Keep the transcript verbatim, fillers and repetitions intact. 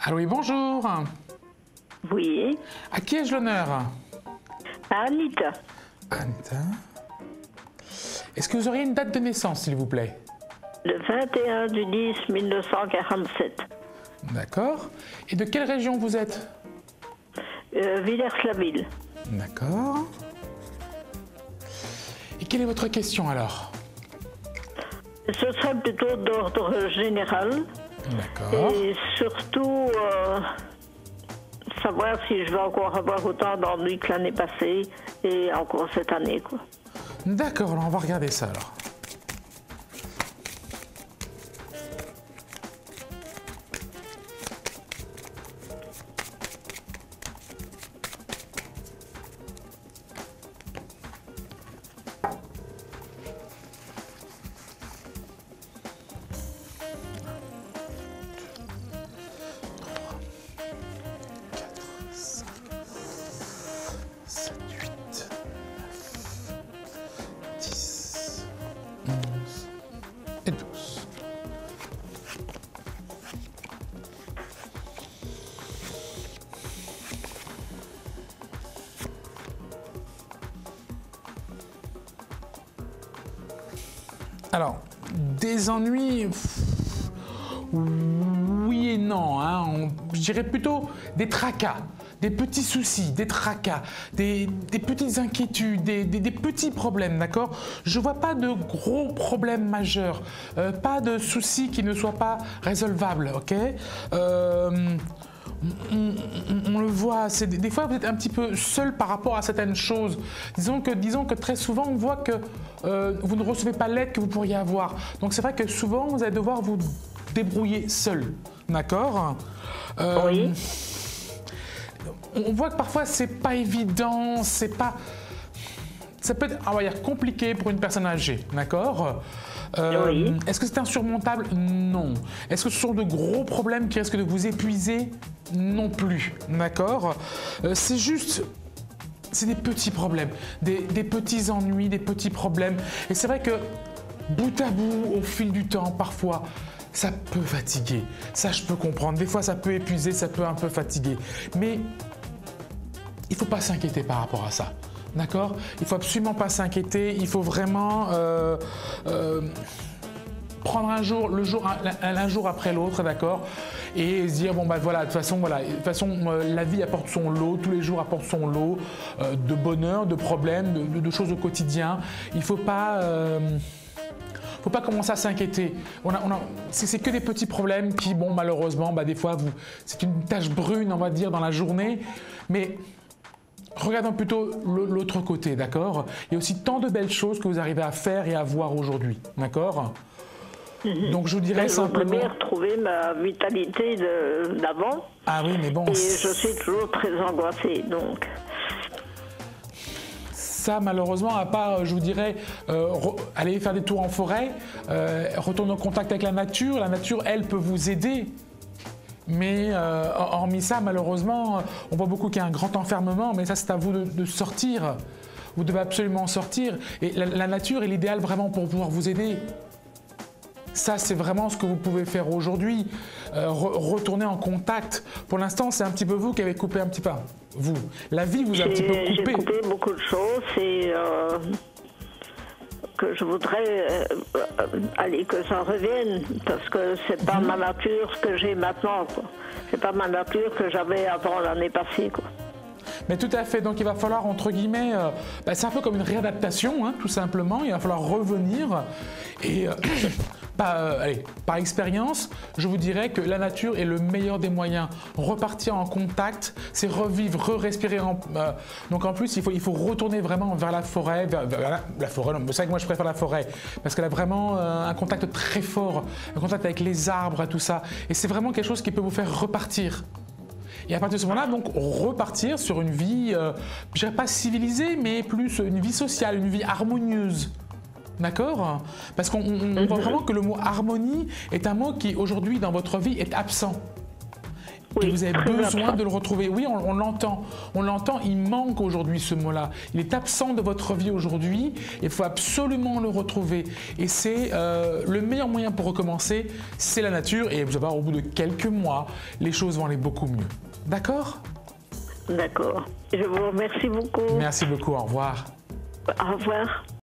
Allô, oui, bonjour. Oui. À qui ai-je l'honneur? À Anita. Anita. Est-ce que vous auriez une date de naissance, s'il vous plaît? Le vingt et un du dix mille neuf cent quarante-sept. D'accord. Et de quelle région vous êtes? Euh, Villers-la-Ville. D'accord. Et quelle est votre question alors? Ce serait plutôt d'ordre général. D'accord. Et surtout, euh, savoir si je vais encore avoir autant d'ennuis que l'année passée et encore cette année, quoi. D'accord, alors on va regarder ça alors. Et douze. Alors, des ennuis, pff, oui et non, hein, on, je dirais plutôt des tracas. Des petits soucis, des tracas, des, des petites inquiétudes, des, des, des petits problèmes, d'accord? Je ne vois pas de gros problèmes majeurs, euh, pas de soucis qui ne soient pas résolvables, ok? euh, on, on, on le voit, c'est des, des fois vous êtes un petit peu seul par rapport à certaines choses. Disons que, disons que très souvent on voit que euh, vous ne recevez pas l'aide que vous pourriez avoir. Donc c'est vrai que souvent vous allez devoir vous débrouiller seul, d'accord? euh, Oui. On voit que parfois c'est pas évident, c'est pas, ça peut être, on va dire, compliqué pour une personne âgée, d'accord? Euh, Oui. Est-ce que c'est insurmontable? Non. Est-ce que ce sont de gros problèmes qui risquent de vous épuiser? Non plus, d'accord? euh, C'est juste, c'est des petits problèmes, des, des petits ennuis, des petits problèmes. Et c'est vrai que bout à bout, au fil du temps, parfois, ça peut fatiguer. Ça, je peux comprendre. Des fois, ça peut épuiser, ça peut un peu fatiguer. Mais il ne faut pas s'inquiéter par rapport à ça. D'accord? Il ne faut absolument pas s'inquiéter. Il faut vraiment euh, euh, prendre un jour, le jour, un, un jour après l'autre, d'accord? Et se dire, bon, bah voilà, de toute façon, voilà, de toute façon euh, la vie apporte son lot, tous les jours apportent son lot euh, de bonheur, de problèmes, de, de, de choses au quotidien. Il ne faut pas. Euh, faut pas commencer à s'inquiéter. On a, on a, c'est que des petits problèmes qui, bon, malheureusement, bah, des fois, vous, c'est une tache brune, on va dire, dans la journée. Mais regardons plutôt l'autre côté, d'accord? Il y a aussi tant de belles choses que vous arrivez à faire et à voir aujourd'hui, d'accord? Mm-hmm. Donc, je vous dirais ben, simplement... Je voudrais retrouver ma vitalité d'avant. Ah oui, mais bon... Et je suis toujours très angoissée, donc... Ça, malheureusement, à part, je vous dirais, euh, aller faire des tours en forêt, euh, retourner en contact avec la nature. La nature, elle, peut vous aider. Mais euh, hormis ça, malheureusement, on voit beaucoup qu'il y a un grand enfermement, mais ça, c'est à vous de, de sortir. Vous devez absolument sortir. Et la, la nature est l'idéal vraiment pour pouvoir vous aider. Ça, c'est vraiment ce que vous pouvez faire aujourd'hui. Euh, re retourner en contact. Pour l'instant, c'est un petit peu vous qui avez coupé un petit peu. Vous. La vie vous a un petit peu coupé. J'ai coupé beaucoup de choses et euh, que je voudrais euh, aller que ça revienne parce que c'est pas mmh. ma nature ce que j'ai maintenant. C'est pas ma nature que j'avais avant l'année passée, quoi. Mais tout à fait, donc il va falloir, entre guillemets, euh, bah, c'est un peu comme une réadaptation, hein, tout simplement. Il va falloir revenir et... Euh, Par, euh, allez, par expérience, je vous dirais que la nature est le meilleur des moyens. Repartir en contact, c'est revivre, re-respirer. En, euh, donc en plus, il faut, il faut retourner vraiment vers la forêt. Vers, vers la, la forêt, c'est vrai que moi je préfère la forêt parce qu'elle a vraiment euh, un contact très fort, un contact avec les arbres et tout ça. Et c'est vraiment quelque chose qui peut vous faire repartir. Et à partir de ce moment-là, donc repartir sur une vie, euh, je dirais pas civilisée, mais plus une vie sociale, une vie harmonieuse. D'accord? Parce qu'on on voit vraiment que le mot harmonie est un mot qui aujourd'hui dans votre vie est absent. Oui, et vous avez très besoin absent. de le retrouver. Oui, on, on l'entend. On l'entend, il manque aujourd'hui ce mot-là. Il est absent de votre vie aujourd'hui. Il faut absolument le retrouver. Et c'est euh, le meilleur moyen pour recommencer, c'est la nature. Et vous allez voir, au bout de quelques mois, les choses vont aller beaucoup mieux. D'accord? D'accord. Je vous remercie beaucoup. Merci beaucoup, au revoir. Au revoir.